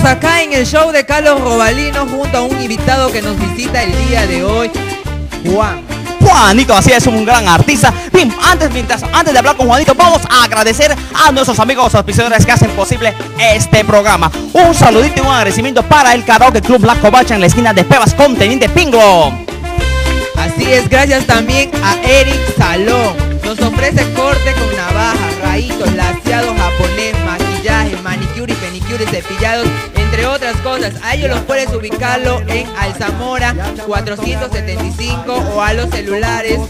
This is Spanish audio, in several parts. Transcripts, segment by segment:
acá en el show de Carlos Robalino junto a un invitado que nos visita el día de hoy, Juanito, así es, un gran artista. Bien, antes de hablar con Juanito, vamos a agradecer a nuestros amigos auspiciadores que hacen posible este programa. Un saludito y un agradecimiento para el Karaoke Club La Covacha en la esquina de Pebas con Teniente Pingo. Así es, gracias también a Eric Salón. Nos ofrece corte con navaja, raítos, laseado japonés, maquillaje, manicure y pedicure, cepillados, entre otras cosas. A ellos los puedes ubicarlo en Alzamora 475 o a los celulares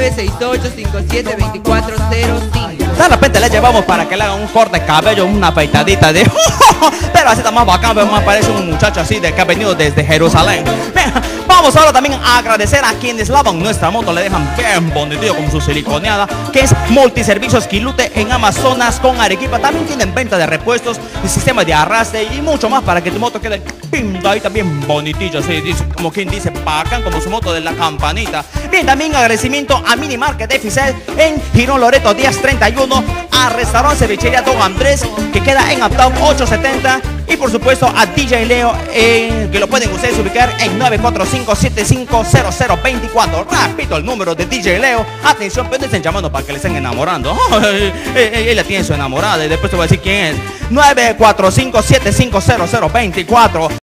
968-572405. De repente le llevamos para que le hagan un corte de cabello, una afeitadita de... Pero así está más bacán, pero más parece un muchacho así de que ha venido desde Jerusalén. Bien, vamos ahora también a agradecer a quienes lavan nuestra moto, le dejan bien bonito con su siliconeada, que es Multiservicios Quilute en Amazonas con Arequipa. También tienen venta de repuestos, de sistema de arrastre y mucho más para que tu moto quede pintadita bien bonitilla, así como quien dice, bacán como su moto de la campanita. Bien, también agradecimiento a Mini Market de Ficel en Girón Loreto Díaz 31, a Restaurante Cevichería Don Andrés, que queda en Uptown 870, y por supuesto a DJ Leo, que lo pueden ustedes ubicar en 945-750024. Repito el número de DJ Leo. Atención, pero no estén llamando para que le estén enamorando. Ella tiene su enamorada y después te voy a decir quién es. 945-750024.